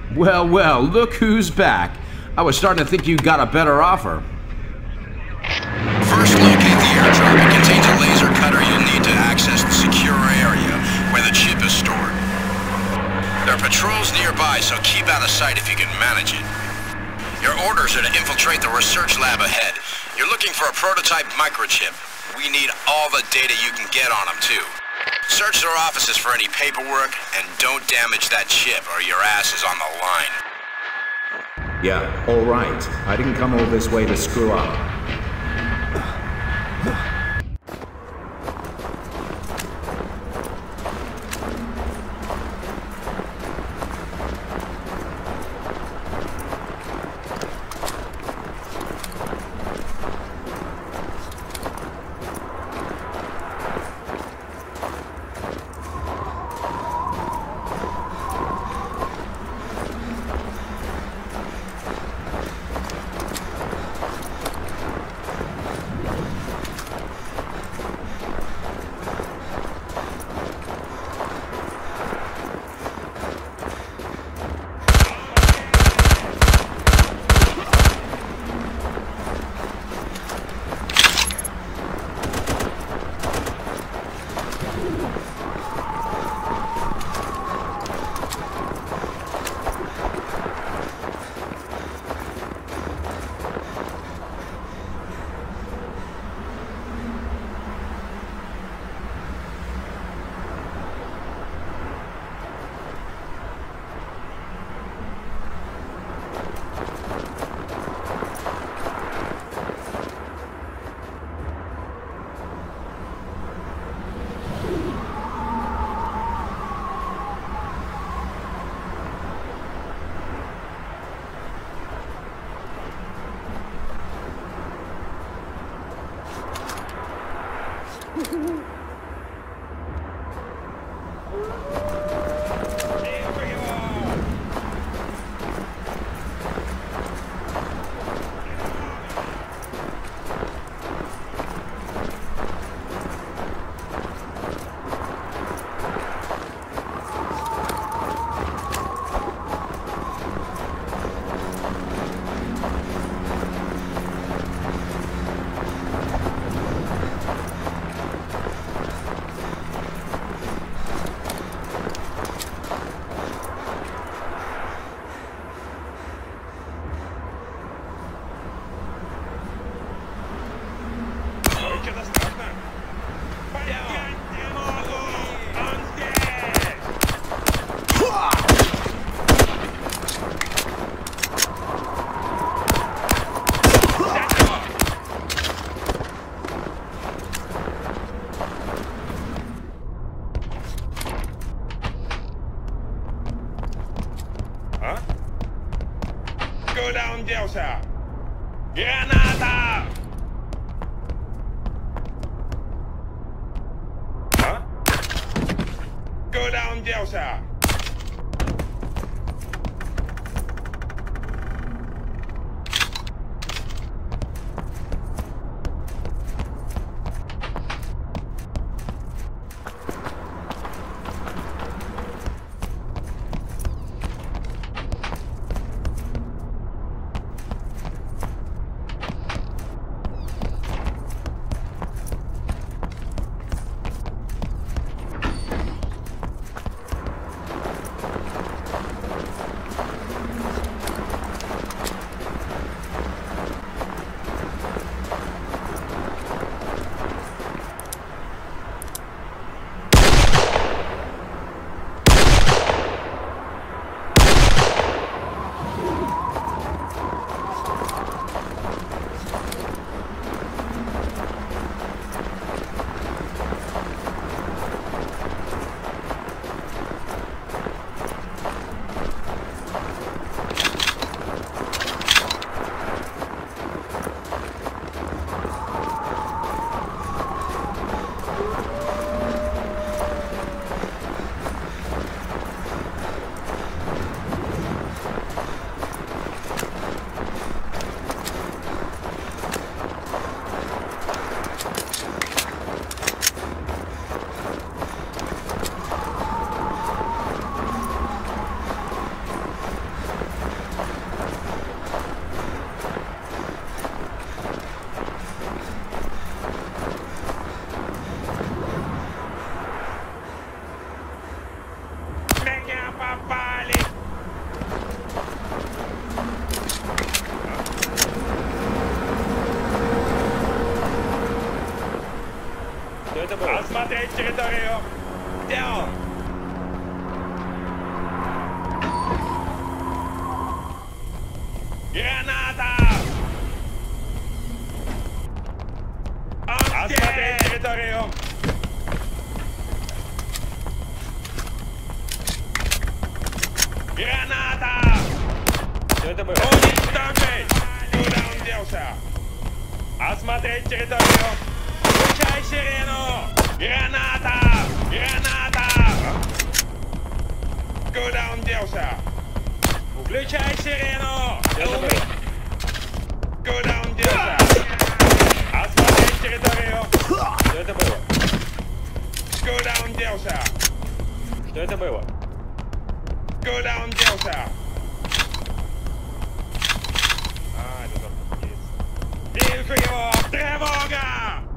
Well, well, look who's back. I was starting to think you got a better offer. First, locate the airdrop. It contains a laser cutter you'll need to access the secure area where the chip is stored. There are patrols nearby, so keep out of sight if you can manage it. Your orders are to infiltrate the research lab ahead. You're looking for a prototype microchip. We need all the data you can get on them, too. Search their offices for any paperwork, and don't damage that chip or your ass is on the line. Yeah, all right. I didn't come all this way to screw up. Granada! Huh? Go down, Delta! Попали! Что это было? Осмотреть территорию! Где он? Граната! Осмотреть территорию! Граната! Что это было? Уничтожить! Куда он делся? Осмотреть территорию! Включай сирену! Граната! Граната! Куда он делся? Включай сирену! Что это было? Куда он делся? Осмотреть территорию! Что это было? Куда он делся? Что это было? Куда он делся? А, это там есть. Вижу его! Тревога!